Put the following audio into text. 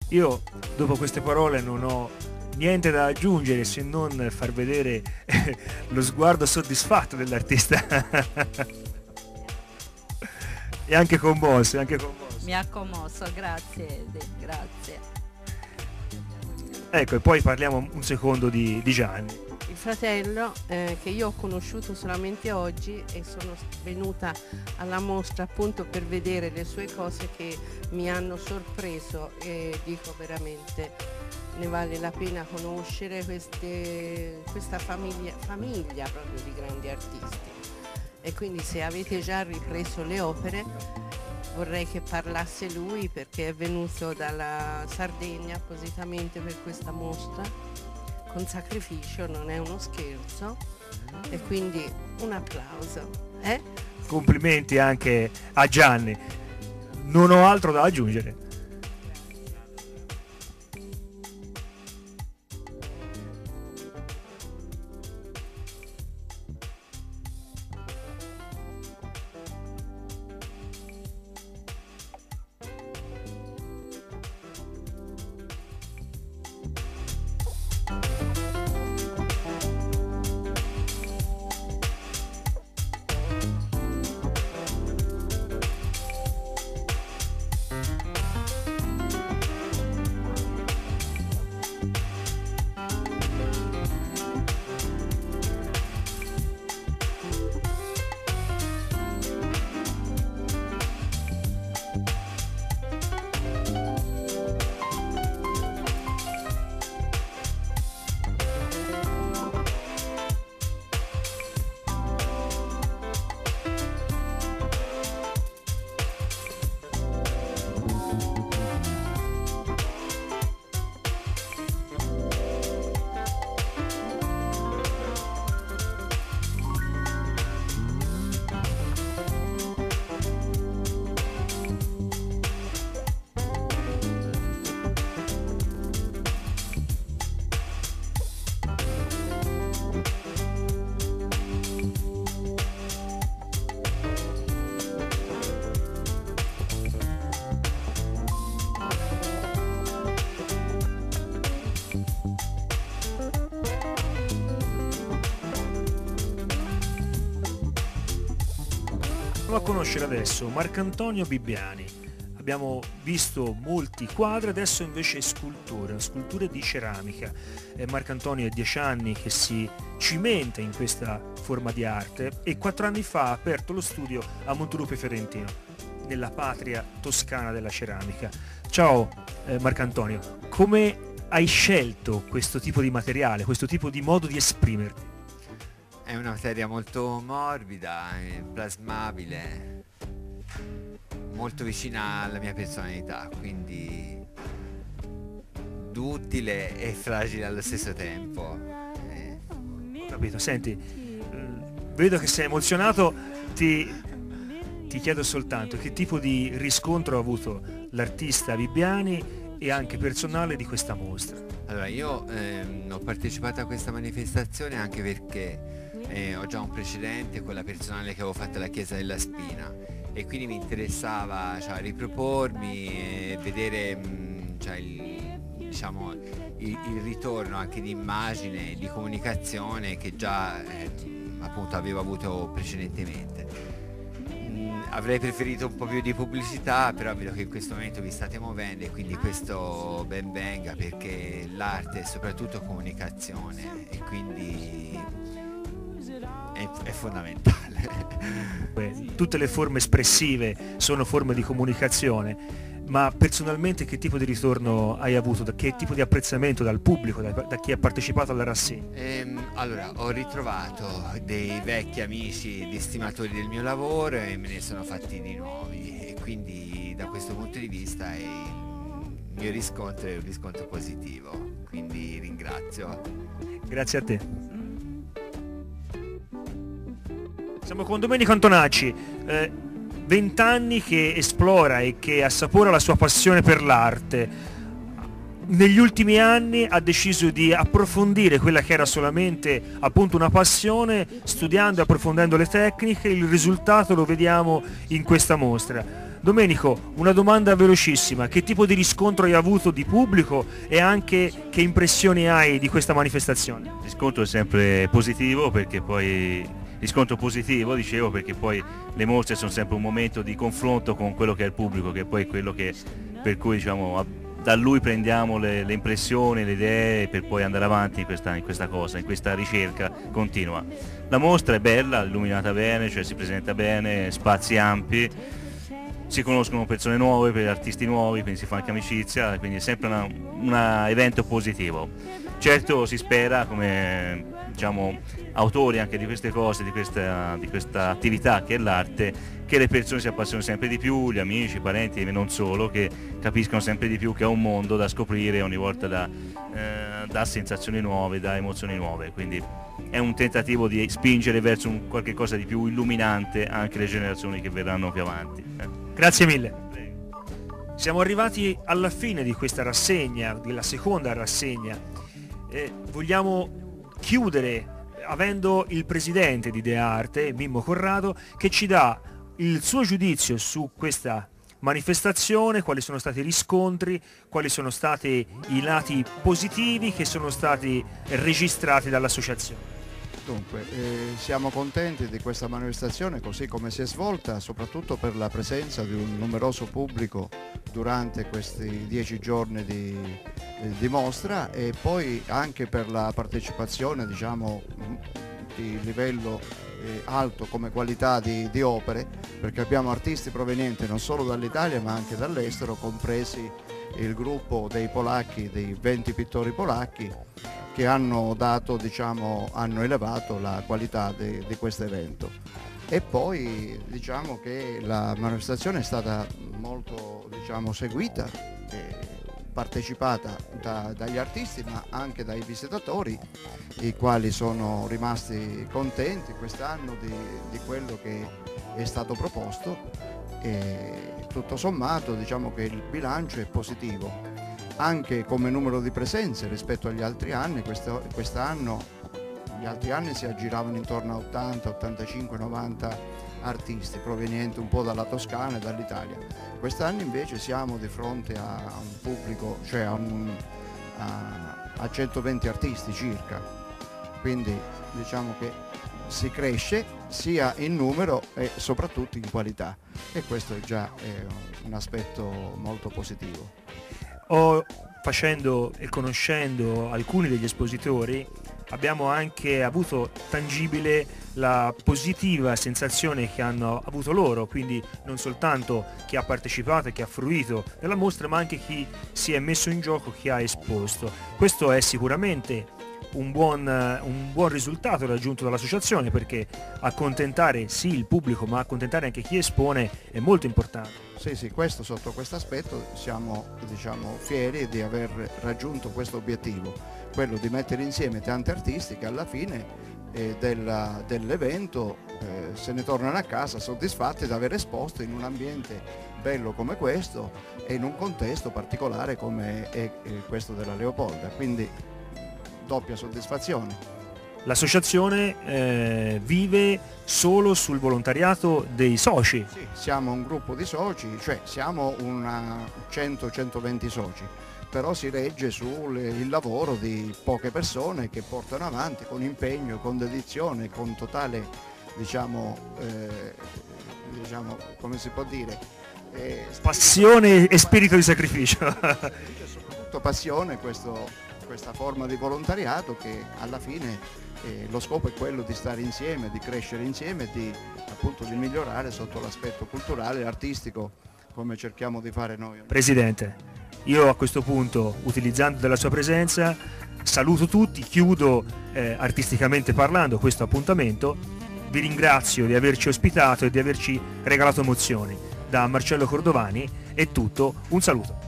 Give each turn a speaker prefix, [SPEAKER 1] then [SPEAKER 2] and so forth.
[SPEAKER 1] Io dopo queste parole non ho niente da aggiungere se non far vedere lo sguardo soddisfatto dell'artista. E anche commosso, e anche commosso.
[SPEAKER 2] Mi ha commosso, grazie, grazie.
[SPEAKER 1] Ecco, e poi parliamo un secondo di Gianni.
[SPEAKER 3] Il fratello che io ho conosciuto solamente oggi e sono venuta alla mostra appunto per vedere le sue cose che mi hanno sorpreso e dico veramente ne vale la pena conoscere questa famiglia proprio di grandi artisti. E quindi se avete già ripreso le opere vorrei che parlasse lui perché è venuto dalla Sardegna appositamente per questa mostra con sacrificio, non è uno scherzo, e quindi un applauso.
[SPEAKER 1] Complimenti anche a Gianni, non ho altro da aggiungere. A conoscere adesso Marcantonio Bibbiani. Abbiamo visto molti quadri, adesso invece sculture di ceramica. Marcantonio è 10 anni che si cimenta in questa forma di arte e 4 anni fa ha aperto lo studio a Montelupo Fiorentino, nella patria toscana della ceramica. Ciao Marcantonio, come hai scelto questo tipo di materiale, questo tipo di modo di esprimerti?
[SPEAKER 4] È una materia molto morbida, plasmabile, molto vicina alla mia personalità, quindi duttile e fragile allo stesso tempo.
[SPEAKER 1] Ho capito, senti, vedo che sei emozionato, ti chiedo soltanto che tipo di riscontro ha avuto l'artista Bibbiani e anche personale di questa mostra.
[SPEAKER 4] Allora, io ho partecipato a questa manifestazione anche perché ho già un precedente con la personale che avevo fatto alla Chiesa della Spina e quindi mi interessava, cioè, ripropormi e vedere cioè, il ritorno anche di immagine e di comunicazione che già appunto avevo avuto precedentemente. Avrei preferito un po' più di pubblicità, però vedo che in questo momento vi state muovendo e quindi questo ben venga, perché l'arte è soprattutto comunicazione e quindi è fondamentale.
[SPEAKER 1] Tutte le forme espressive sono forme di comunicazione, ma personalmente che tipo di ritorno hai avuto? Che tipo di apprezzamento dal pubblico, da chi ha partecipato alla rassegna?
[SPEAKER 4] Allora, ho ritrovato dei vecchi amici ed estimatori del mio lavoro e me ne sono fatti di nuovi e quindi da questo punto di vista il mio riscontro è un riscontro positivo, quindi ringrazio.
[SPEAKER 1] Grazie a te. Siamo con Domenico Antonacci, 20 anni che esplora e che assapora la sua passione per l'arte. Negli ultimi anni ha deciso di approfondire quella che era solamente appunto una passione, studiando e approfondendo le tecniche. Il risultato lo vediamo in questa mostra. Domenico, una domanda velocissima: che tipo di riscontro hai avuto di pubblico e anche che impressioni hai di questa manifestazione?
[SPEAKER 5] Il riscontro è sempre positivo, perché poi riscontro positivo, dicevo, perché poi le mostre sono sempre un momento di confronto con quello che è il pubblico, che poi è quello che, per cui diciamo da lui prendiamo le impressioni, le idee, per poi andare avanti in questa cosa, in questa ricerca continua. La mostra è bella, illuminata bene, cioè si presenta bene, spazi ampi, si conoscono persone nuove, per artisti nuovi, quindi si fa anche amicizia, quindi è sempre un evento positivo. Certo si spera, come diciamo autori anche di queste cose, di questa attività che è l'arte, che le persone si appassionino sempre di più, gli amici, i parenti e non solo, che capiscano sempre di più che è un mondo da scoprire, ogni volta da sensazioni nuove, da emozioni nuove, quindi è un tentativo di spingere verso qualche cosa di più illuminante anche le generazioni che verranno più avanti.
[SPEAKER 1] Grazie mille. Siamo arrivati alla fine di questa rassegna, della seconda rassegna. Vogliamo chiudere avendo il presidente di Idearte, Mimmo Corrado, che ci dà il suo giudizio su questa manifestazione, quali sono stati i riscontri, quali sono stati i lati positivi che sono stati registrati dall'associazione.
[SPEAKER 6] Dunque, siamo contenti di questa manifestazione così come si è svolta, soprattutto per la presenza di un numeroso pubblico durante questi 10 giorni di mostra, e poi anche per la partecipazione, diciamo, di livello alto come qualità di opere, perché abbiamo artisti provenienti non solo dall'Italia ma anche dall'estero, compresi il gruppo dei polacchi, dei 20 pittori polacchi, che hanno dato, diciamo, hanno elevato la qualità di questo evento. E poi diciamo che la manifestazione è stata molto, diciamo, seguita e partecipata dagli artisti ma anche dai visitatori, i quali sono rimasti contenti quest'anno di quello che è stato proposto, e tutto sommato diciamo che il bilancio è positivo. Anche come numero di presenze rispetto agli altri anni, quest'anno, gli altri anni si aggiravano intorno a 80, 85, 90 artisti provenienti un po' dalla Toscana e dall'Italia. Quest'anno invece siamo di fronte a un pubblico, cioè a 120 artisti circa, quindi diciamo che si cresce sia in numero e soprattutto in qualità, e questo è già un aspetto molto positivo.
[SPEAKER 1] Facendo e conoscendo alcuni degli espositori abbiamo anche avuto tangibile la positiva sensazione che hanno avuto loro, quindi non soltanto chi ha partecipato e chi ha fruito della mostra, ma anche chi si è messo in gioco, chi ha esposto. Questo è sicuramente un buon risultato raggiunto dall'associazione, perché accontentare sì il pubblico ma accontentare anche chi espone è molto importante.
[SPEAKER 6] Sì, questo, sotto questo aspetto siamo, diciamo, fieri di aver raggiunto questo obiettivo, quello di mettere insieme tanti artisti che alla fine dell'evento se ne tornano a casa soddisfatti di aver esposto in un ambiente bello come questo e in un contesto particolare come è questo della Leopolda, quindi doppia soddisfazione.
[SPEAKER 1] L'associazione vive solo sul volontariato dei soci?
[SPEAKER 6] Sì, siamo un gruppo di soci, cioè siamo 100-120 soci, però si regge sul lavoro di poche persone che portano avanti con impegno, con dedizione, con totale, diciamo come si può dire,
[SPEAKER 1] passione e spirito di sacrificio.
[SPEAKER 6] Soprattutto passione, questa forma di volontariato che alla fine lo scopo è quello di stare insieme, di crescere insieme, appunto di migliorare sotto l'aspetto culturale e artistico, come cerchiamo di fare noi.
[SPEAKER 1] Presidente, io a questo punto, utilizzando della sua presenza, saluto tutti, chiudo artisticamente parlando questo appuntamento, vi ringrazio di averci ospitato e di averci regalato emozioni. Da Marcello Cordovani è tutto, un saluto.